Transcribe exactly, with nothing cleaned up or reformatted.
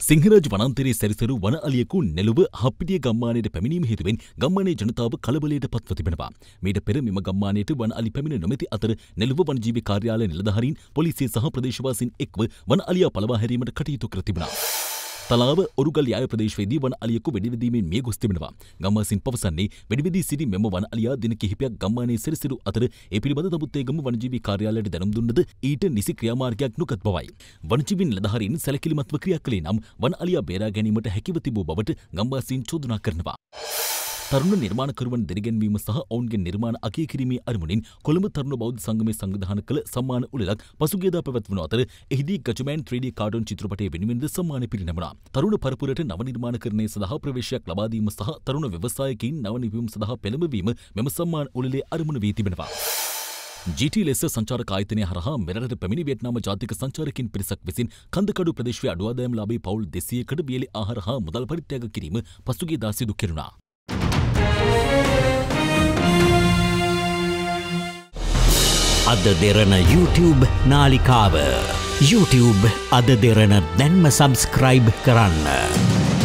සිංහරාජ වනාන්තරයේ සැරිසරු වන අලියෙකු නෙළුව හප්පිටිය ගම්මානයට පැමිණීම හේතුවෙන් ගම්මානයේ ජනතාව කලබලයට පත්ව තිබෙනවා. මීට පෙර මෙම ගම්මානයට වන අලි පැමිණ නොමැති අතර නෙළුව වනජීවි කාර්යාලය නිලධාරීන් පොලිසිය සහ ප්‍රදේශවාසීන් එක්ව වන අලියා පළවා හැරීමට කටයුතු කර තිබුණා. තලාව ඔරුගල් යාය ප්‍රදේශයේදී වන අලියෙකු වෙඩිවිදීමෙන් මිය ගොස් තිබෙනවා. ගම්වාසීන් පවසන්නේ වෙඩිවිදී සිටි මෙම වන අලියා දින කිහිපයක් ගම්මානයේ සැරිසරු අතර ඒ පිළිබඳ තමුත්තේගම වනජීවි කාර්යාලයට දැනුම් දුන්නද ඊට නිසි ක්‍රියාමාර්ගයක් නොගත් බවයි. වනජීවි නිලධාරීන් සැලකිලිමත්ව ක්‍රියා කළේ නම් වන අලියා බේරා ගැනීමට හැකිව තිබූ බවට ගම්වාසීන් චෝදනා කරනවා. තරුණ නිර්මාණකරුවන් දිරිගැන්වීම සහ ඔවුන්ගේ නිර්මාණ අගය කිරීමේ අරමුණින් කොළඹ තරුණ බෞද්ධ සංගමය සංවිධානය කළ සම්මාන උළෙලක් පසුගියදා පැවැත්වුණු අතර එහිදී ගජමෑන් ත්‍රී ඩී කාඩෝන් චිත්‍රපටයේ වෙනුවෙන්ද සම්මානය පිරිනැමුණා. තරුණ පරපුරට නව නිර්මාණකරණය සඳහා ප්‍රවේශයක් ලබා දීම සහ තරුණ ව්‍යවසායකින් නව නිවීම සඳහා පෙළඹවීම මෙම සම්මාන උළෙලේ අරමුණ වී තිබෙනවා. ජී ටී ලෙස සංචාරක ආයතනය හරහා මෙරටට පැමිණි වියට්නාම ජාතික සංචාරකින් පිරිසක් විසින් කන්දකඩු ප්‍රදේශයේ අඩු ආදායම්ලාභී පවුල් දෙසීයකට වියලි ආහාර හා මුදල් පරිත්‍යාග කිරීම පසුගියදා සිදු කෙරුණා. අද දෙරණ YouTube නාලිකාව YouTube අද දෙරණ දැන්ම සබස්ක්‍රයිබ් කරන්න.